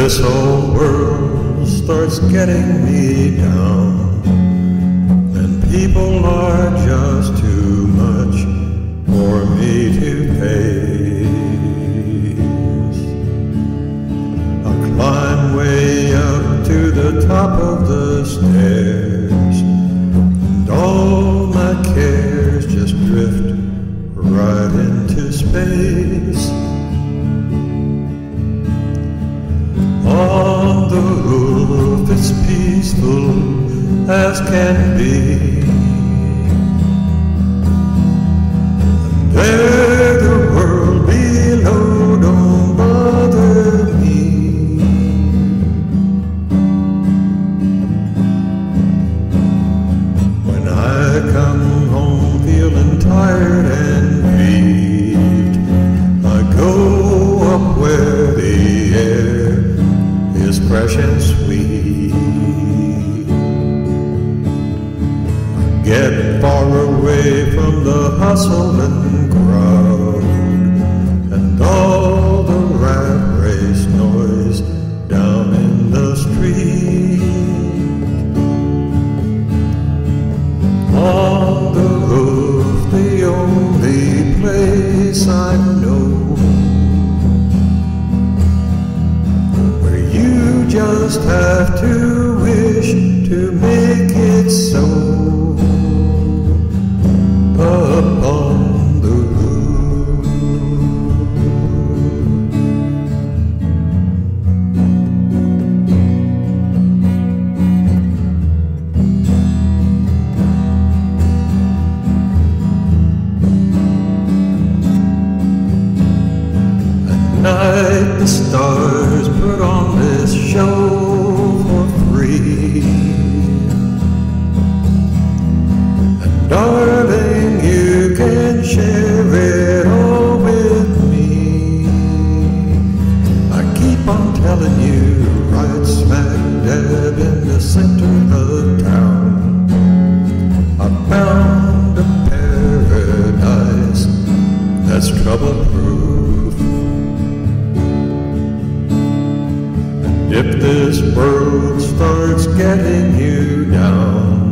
this whole world starts getting me down, and people are just too much for me to face. I'll climb way up to the top of the stairs, and all my cares just drift right into space. On the roof it's peaceful as can be, and there the world below don't bother me. When I come home feeling tired and beat, I go up where the air is fresh and sweet. I get far away from the hustle and crowd and all the rat race noise down in the street. On the roof, the only place I know, just have to wish to make it so. Up on the roof, at night the stars put on this show for free, and darling, you can share it all with me. I keep on telling you, right smack dab in the center of town, I found a paradise that's trouble-proof. If this world starts getting you down,